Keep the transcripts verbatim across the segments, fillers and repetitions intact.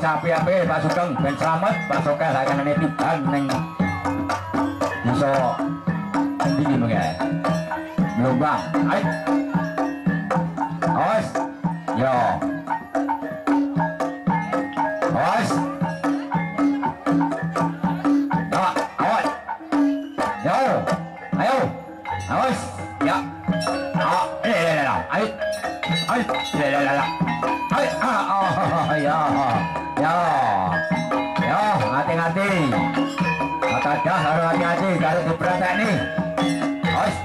api-api Pak Sugeng ben selamat Pak Sokel akan netiban neng iso iki mengke Lumbang ayo awas yo awas awas yo ayo awas ya ah eh ayo ayo ayo Hai, ah, oh, ya, ya, ya, hati-hati. Kata dah harus hati-hati kalau diberantak nih. Os,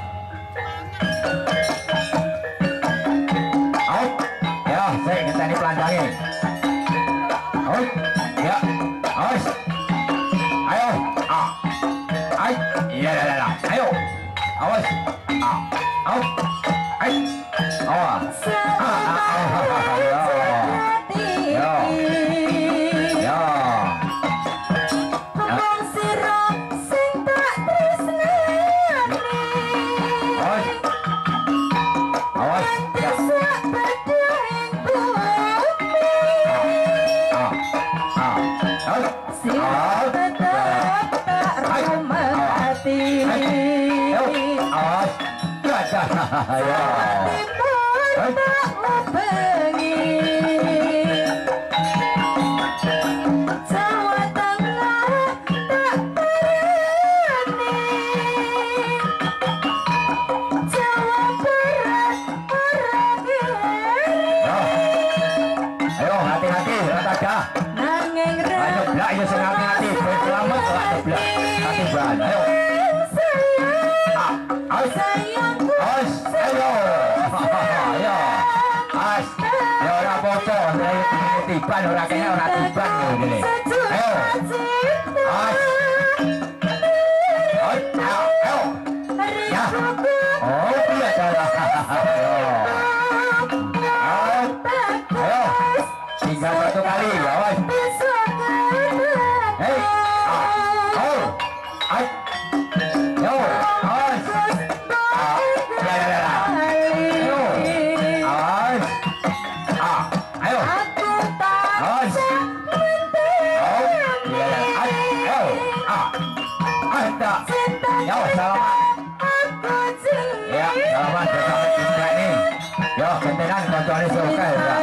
aus, ya, saya kita ini pelandangi. Aus, ya, aus, ayo, ah, ay, iya, iya, iya, ayo, awas, ah, aus, ay, oh, ah, ah, ah, ya. Tiban ora kene ora tiban ngene. Ayo. As. Ayo. Ayo. Ya. Oh, iya dah. Ayo. Ayo. Tinggal satu kali, awas. Hei. Oh. Ay. Yo. As. Ya ya ya. Ayo. As. Ah. Ayo. Ya, salaman. Ya, salaman bersama cinta ini. Yo, kentenan kontrolnya suka ya.